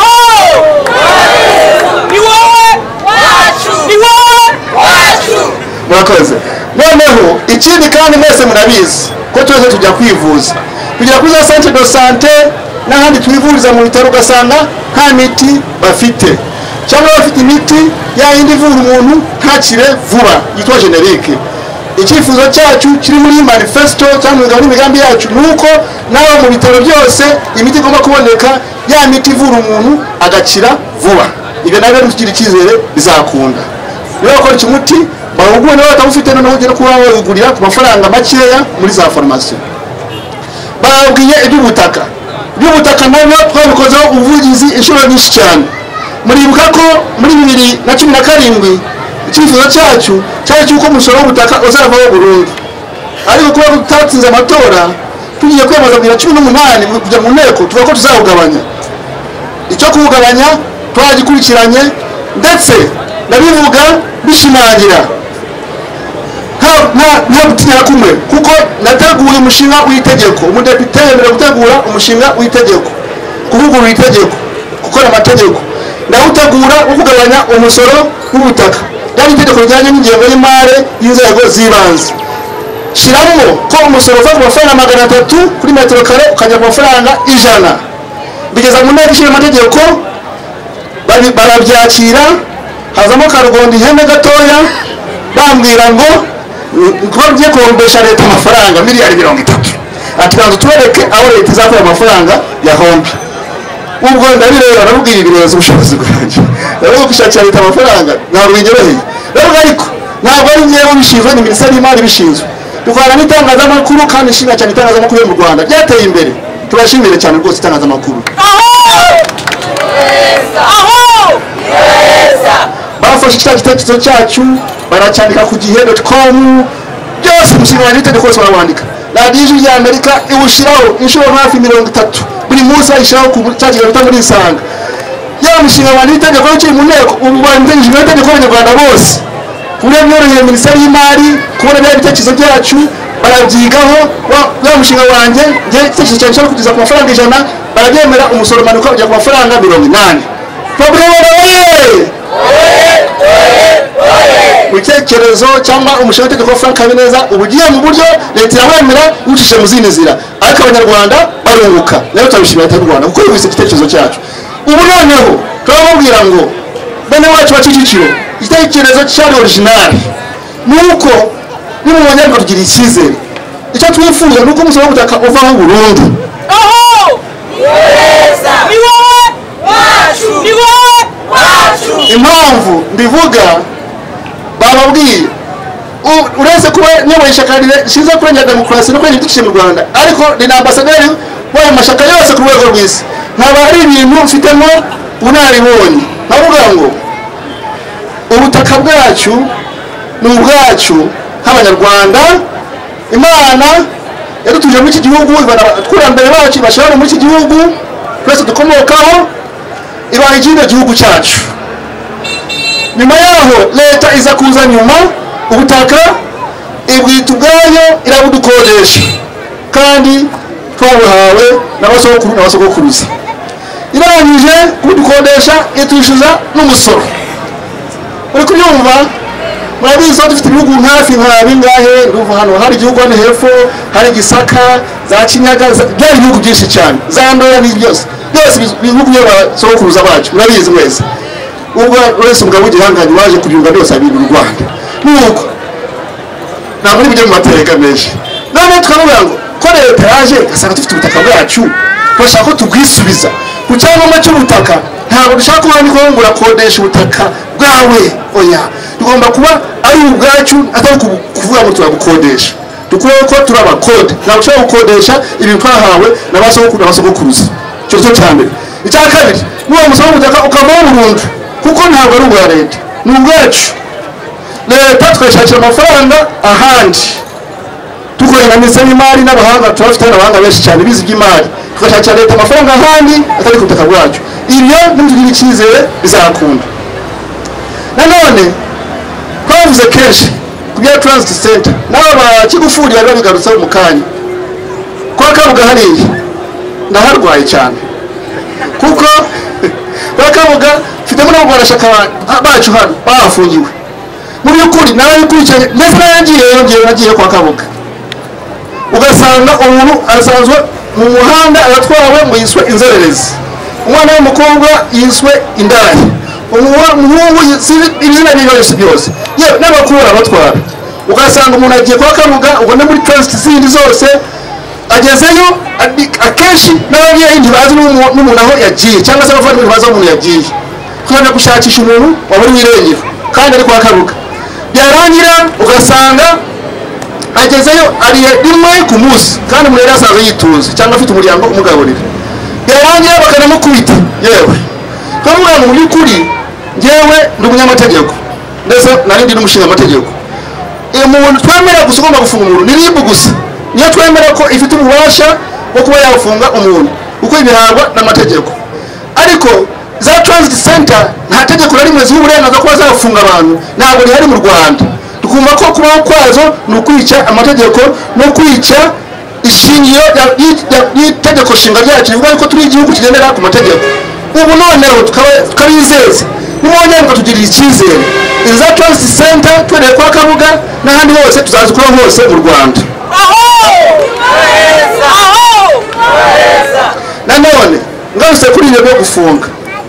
Speaker 5: Murakoze. Noneho ikindi kandi mwese murabizi ko twese tujya kwivuza, kugira kuri za centre de santé n'ahandi twivuriza mu bitaro ugasanga nta miti bafite, cyangwa bafite imiti yayindi ivura umuntu ntakire vuba yitwa generique. icyifuzo cyacu kiri muri manifesto cyangwa mu migambi yacu nuko nawe mu bitaro byose imiti igomba kuboneka, ya miti ivura umuntu agakira vuba. Ibyo nabyo tugira icyizere bizakunda. Niba bakora umuti bawugure nawe batawufite noneho ugera kuba wawugurira ku mafaranga makeya muri za farumasi. Babwiye iby'ubutaka nabyo twabikozeho ubuvugizi inshuro nyinshi cyane. Muribuka ko muri 2017 icyifuzo cyacu cyari cyuko umusoro w'ubutaka uzavaho burundu, ariko kuba tutatsinze amatora tugiye kwemeza 2018 kujya mu nteko tuvuga ko tuzawugabanya. Icyo kuwugabanya twagikurikiranye ndetse ndabivuga bishimangira nta gutinya kumwe, kuko nateguye umushinga w'itegeko, umudepite yemerewe gutegura umushinga w'itegeko, kuvugurura itegeko, gukora amategeko, ndawutegura kugabanya umusoro w'ubutaka. Yari itegeko rijyanye n'ingengo y'imari y'inzego z'ibanze. Shiramo ko umusoro uva ku mafaranga 300 kuri metero kare ukajya ku mafaranga 100. Bigeza mu nteko ishinga amategeko barabyakira, hazamo karugondi ihene gatoya bambwira ngo kuba ugiye kuhombesha leta amafaranga miliyari 30. Ati banza tubereke aho leta izakora amafaranga ya hombi. Ubwo ndabireba nabubwira ibirenze ubushobozi bwanjye. Nabwo gushakira leta amafaranga ntabwo bingereye. Rero ariko ntabwo ari ngewe bishinzwe, ni Minisiteri y'Imari bishinzwe. Dukorana n'itangazamakuru kandi ishinga cyane itangazamakuru yo mu Rwanda byateye imbere. Turashimire cyane rwose itangazamakuru. Bafashe igitekerezo cyacu baracyandika ku gihe.com, byose umushinga wa itegeko wose barawandika. Radio Ijwi y'Amerika iwushyiraho inshuro hafi 30 buri munsi ayishyiraho ku cyagiye gutanga muri Isanga. Ya mushinga wa itegeko cyo mu nteko ubu bandengije itegeko y'Abanyarwanda bose. Kuri byoroheye Minisiteri y'Imari kubona bya bitekerezo byacu barabyigaho. Wa mushinga wanjye nge igitekerezo cyacu cyo kugeza ku mafaranga 100 barabyemera, umusoro manuka ujya ku mafaranga 80. Problema Utekerezo cyangwa umushinga w'itegeko Frank Habineza ubugiye mu buryo leta yawemera ucishe mu zindi nzira, ariko Abanyarwanda barunguka. Rero turabishimira leta y'u Rwanda kuko yubise igitekerezo cyacu. Ubu noneho turababwira ngo bene wacu bakiciciro igitekerezo cyari original nuko nimubonye ngo tugira icyizere. Icyo twifuza nuko umusoro w'ubutaka uvaho burundu. Impamvu mbivuga bababwiye uretse kuba nyoboye ishyaka rishinzwe kurengera demokarasi no kwegera ibidukikije mu Rwanda, ariko ni ambasaderi w'ayo mashyaka yose ku rwego rw'isi. Nkaba ari ibintu mfitemo bunaribonye. Bavuga ngo ubutaka bwacu ni ubwacu nk'Abanyarwanda. Imana yadutuje muri iki gihugu, abakurambere bacu bashobora muri iki gihugu twese dukomokaho, ibaye ikindi gihugu cyacu. Nyuma yaho leta iza kuza nyuma, ubutaka ibwita ubwayo irabudukodesha, kandi twabuhawe n'abasogokuruza. Irangije kudukodesha itwishyuza n'umusoro. Uri kubyumva? Murabizi ko dufite ibihugu hafi nka bingahe, ndumva hano hari igihugu hano hepfo, hari Gisaka, za Kinyaga, byari ibihugu byinshi cyane, za Ndoya byose ibihugu by'abasogokuruza bacu, murabizi mwese. Ubwo wese umugabo w'igihanganye waje kubyumva byose abiri mu Rwanda. Nuko ntabwo ari bijya mu mateka menshi. None twavuga ngo ko leta yaje asanga dufite ubutaka bwacu, bashaka ko tubwisubiza ku cyangombwa cy'ubutaka. Ntabwo dushaka kuba ni ko urakodesha ubutaka bwawe, oya, tugomba kuba ari ubwacu atari kuvuga ngo turabukodesha. Dukwiye ko turabakode, ntabwo dushaka gukodesha ibintu twahawe n'abasogokuruza. Cyo cya mbere. Icya kabiri, n'uwo musoro w'ubutaka ukavaho burundu, kuko ntabwo ari ubwa leta, ni ubwacu. Leta twashakira amafaranga ahandi, dukorana na Minisiteri y'Imari n'abahanga, turafite abahanga benshi cyane bizi iby'imari, twashakira leta amafaranga ahandi atari ku butaka bwacu. Ibyo nimutugire icyizere bizakunda. Nanone twavuze kenshi ku bya Transit Center, n'aba Kigufuri bari babigarutseho mu kanya. Kwa Kabuga hariya ndaharwaye cyane, kuko bakavuga mfitemo n'abarashaka bacu hano bafungiwe. Mu by'ukuri narabikurikiranye ndetse nagiye kwa Kabuga, ugasanga umuntu asanzwe mu muhanda aratwawe ngo yiswe inzererezi, umwana w'umukobwa yiswe indaya, umuhungu izina byose yewe n'abakuru abatwara. ugasanga umuntu agiye kwa Kabuga ubona muri transit zindi zose agezeyo akenshi n'ababyeyi ntibazi n'umuntu aho yagiye cyangwa se abavandimwe ntibazi aho umuntu yagiye kubera gushakisha umuntu waburi wirengera kandi ari kwa Kabuga byarangira ugasanga agezeyo ariye rimwe ku munsi kandi umuntu yari asanzwe yituze cyangwa afite umuryango umugaburira byarangira bakanamukubita yewe twavuga mu by'ukuri njyewe ndi umunyamategeko ndetse narindi n'umushinga amategeko umuntu twemera gusa ugomba gufunga umuntu ni RIB gusa niyo twemera ko ifite ububasha bwo kuba yafunga umuntu uko ibihabwa n'amategeko ariko za transit center nta tegeko na rimwe ziha uburenganzira kuba zafunga abantu ntabwo rihari mu Rwanda tukumva ko kubaho kwazo ni ukwica amategeko no kwica ishingiro y'itegeko nshinga ryacu rivuga ko turi igihugu kigendera ku mategeko ubu noneho tukabizeza nimwongere mukatugirira icyizere izi za transit center twereye kwa Kabuga n'ahandi hose tuzazikora hose mu Rwanda nanone ngarutse kuri ibyo byo gufunga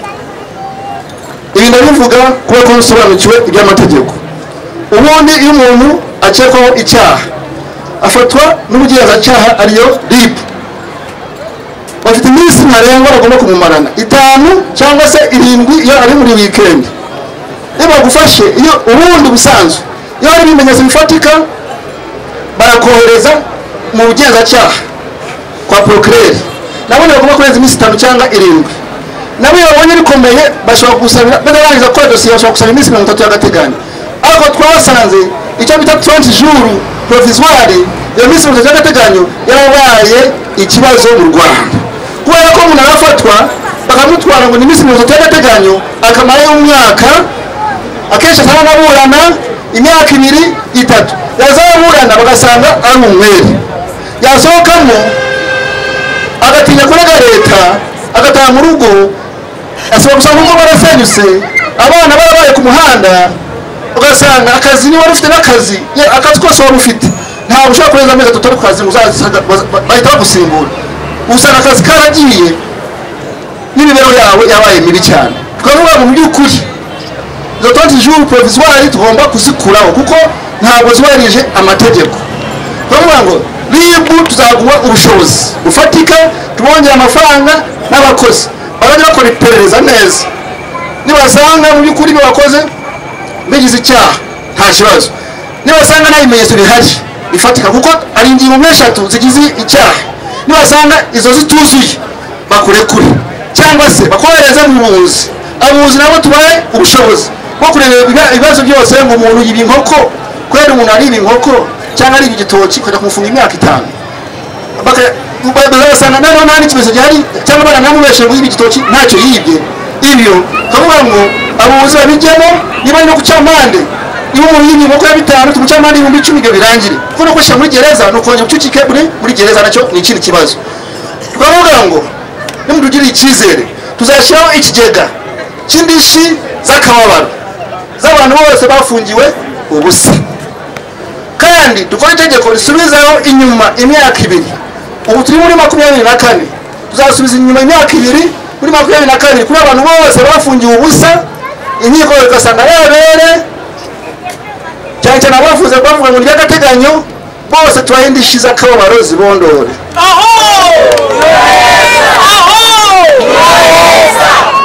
Speaker 5: ibi ndabivuga kuba ko nsobanukiwe iby'amategeko ubundi iyo umuntu akekwaho icyaha afatwa n'ubugenzacyaha ariyo RIB bafite iminsi ntarengwa bagomba kumumarana 5 cyangwa se 7 iyo ari muri weekend iyo bagufashe iyo ubundi busanzwe iyo hari ibimenyetso bifatika barakohereza mu bugenzacyaha kwa procureur nabone bagomba kurenza iminsi 5 cyangwa 7 nabo babonye bikomeye bashobora gusabira badarangiza ko dosiye bashobora gusaba iminsi 30 y'agateganyo ariko twasanze icyo bita 30 jours provisoire iyo minsi 30 y'agateganyo yabaye ikibazo mu Rwanda kubera ko umuntu arafatwa bakamutwara ngo ni iminsi 30 y'agateganyo akamara y'umwaka akenshi atanaburana imyaka 2-3 yazaburana bagasanga ari umwere yasohokamo agatinya kurega leta agataha mu rugo asaba gusanga uko barasenyuse abana barabaye ku muhanda ugasanga akazi ni wari ufite n'akazi akazi kose wari ufite ntabwo ushobora kurenza amezi 3 ku kazi bahita bagusimbura usanga akazi karagiye n'imibereho yawe yabaye mibi cyane twavuga mu by'ukuri izo 30 jours provisoire tugomba kuzikuraho kuko ntabwo zubarije amategeko twavuga ngo RIB tuzaguha ubushobozi bufatika tubongera amafaranga n'abakozi barajya bakora iperereza neza nibasanga mu by'ukuri bakoze bigize icyaha nta kibazo nibasanga nta bimenyetso bihari bifatika kuko ari ingingo 3 zigize icyaha nibasanga izo zituzuye bakurekure cyangwa se bakohereza mu buzi abuzi nabo tubaye ubushobozi bwo kureba ibibazo byose ngo umuntu yiba inkoko kwera umuntu ari inkoko cyangwa ari igitoki kujya kumufunga imyaka 5 bakasanga nano nta n'ikimenyetso gihari cyangwa baranamubeshe ngo yiba igitoki ntacyo yibye ibyo kavuga ngo abuzi babijyemo niba no kucyamande iyo umuntu yibye inkoko ya 5 tumucyamande 10,000 ibyo birangire kuko no kwesha muri gereza no kongera ucucike muri gereza nacyo ni ikindi kibazo twavuga ngo nimudugire icyizere tuzashyiraho ikigega cy'indishi z'akababaro z'abantu bose bafungiwe ubusa kandi dukora itegeko risubizaho inyuma imyaka 2 ubu turi muri 24 tuzasubiza inyuma imyaka 2 muri 24 kuri abantu bose bafungiwe ubusa inkiko igasanga yabere cyane cyane abavuze bavuga ngo ry'agateganyo bose twahindisha iz'akababaro zibondore